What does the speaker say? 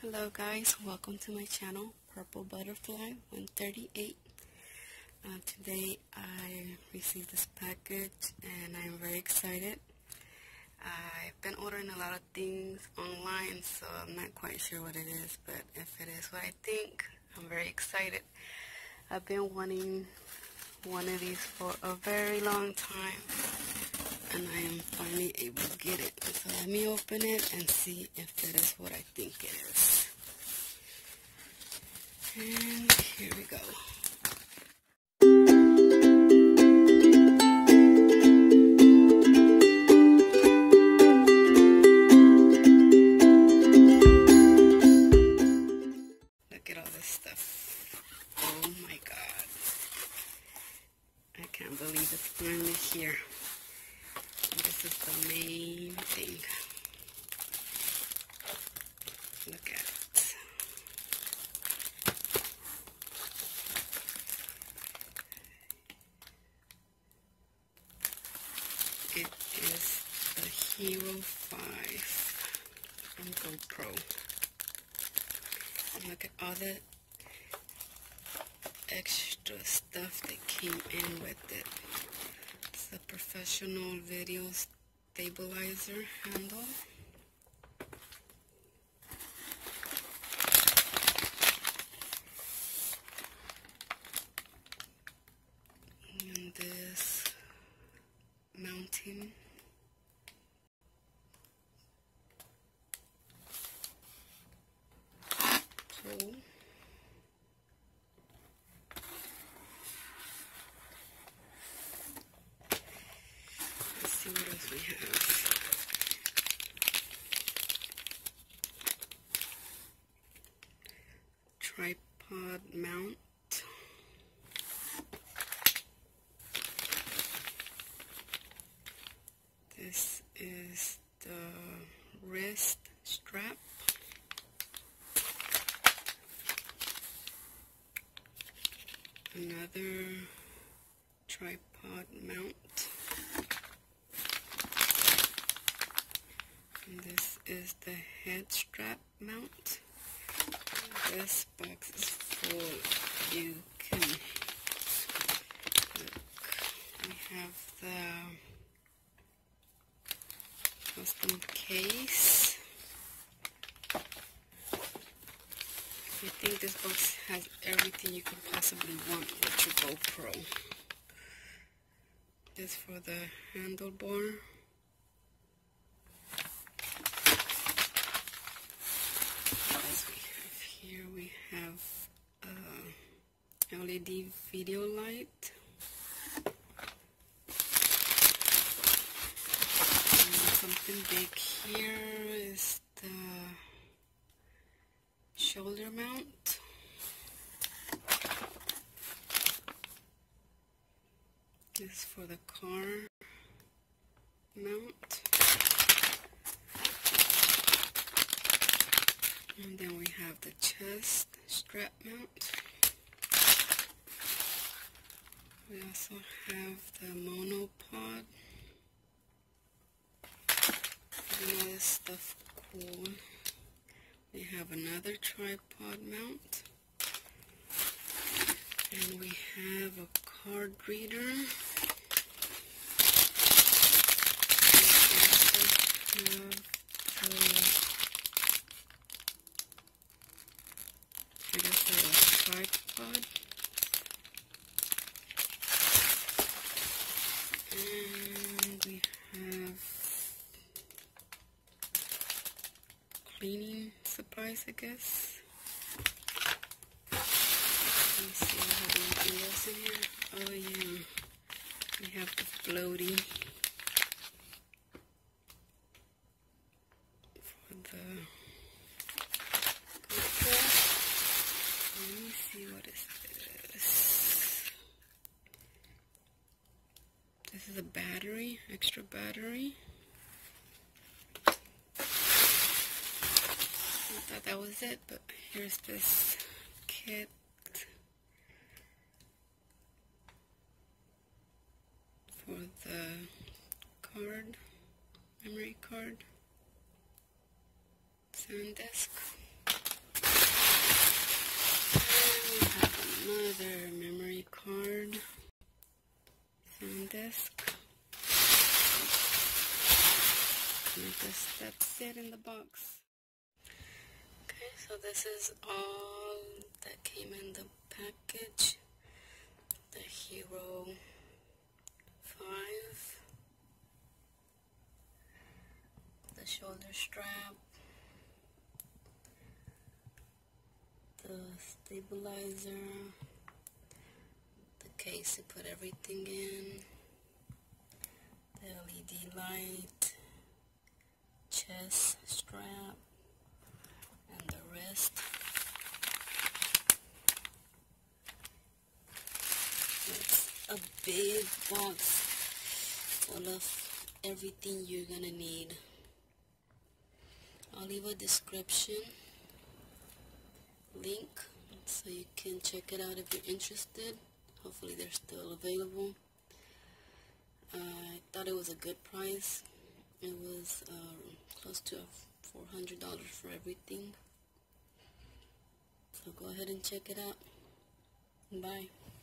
Hello guys, welcome to my channel, Purple Butterfly 138. Today I received this package and I'm very excited. I've been ordering a lot of things online, so I'm not quite sure what it is, but if it is what I think, I'm very excited. I've been wanting one of these for a very long time, and I am finally able to get it. So let me open it and see if it is what I think it is. And here we go. Look at all this stuff. Oh my God. I can't believe it's finally here. This is the main thing. Look at it. It is the Hero 5 from GoPro. And look at all the extra stuff that came in with it. It's a professional video stabilizer handle. And this mounting pole. Let's see what else we have. Tripod mount. This is the wrist strap. Another tripod mount. And this is the head strap mount. This box is full. You can look. We have the custom case. I think this box has everything you could possibly want with your GoPro. This for the handlebar. As we have here, we have a LED video light. Something big here is the shoulder mount. This is for the car mount. And then we have the chest strap mount. We also have the monopod. All this stuff cool. We have another tripod mount. And we have a card reader. We also have a tripod. And we have cleaning supplies, I guess. Let me see if I have anything else in here. Oh yeah, we have the floaty for the GoPro. Let me see, what is this? This is a battery, extra battery. I thought that was it, but here's this kit for the card, memory card, SanDisk. another memory card, sound disc. And I guess that's it in the box. Okay, so this is all that came in the package. The Hero 5, the shoulder strap, the stabilizer, the case to put everything in, the LED light, chest strap, and the wrist. It's a big box full of everything you're gonna need. I'll leave a description link so you can check it out if you're interested. Hopefully they're still available. I thought it was a good price. It was close to $400 for everything. So go ahead and check it out. Bye.